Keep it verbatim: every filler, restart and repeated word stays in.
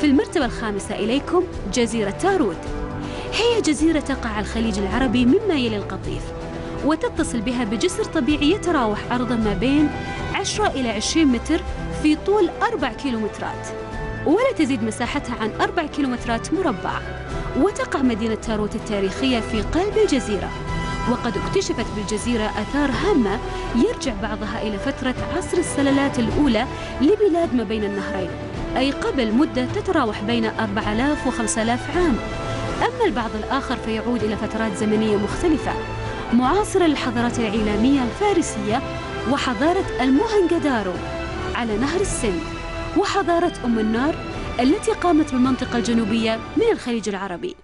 في المرتبة الخامسة إليكم جزيرة تارود. هي جزيرة تقع على الخليج العربي مما يلي القطيف، وتتصل بها بجسر طبيعي يتراوح عرضاً ما بين عشرة إلى عشرين متر في طول أربع كيلومترات، ولا تزيد مساحتها عن أربع كيلومترات مربع. وتقع مدينة تارود التاريخية في قلب الجزيرة، وقد اكتشفت بالجزيرة آثار هامة يرجع بعضها إلى فترة عصر السلالات الأولى لبلاد ما بين النهرين، أي قبل مدة تتراوح بين أربعة آلاف وخمسة آلاف عام. أما البعض الآخر فيعود إلى فترات زمنية مختلفة معاصرة للحضارات العيلامية الفارسية وحضارة الموهنجدارو على نهر السند، وحضارة أم النار التي قامت بالمنطقة الجنوبية من الخليج العربي.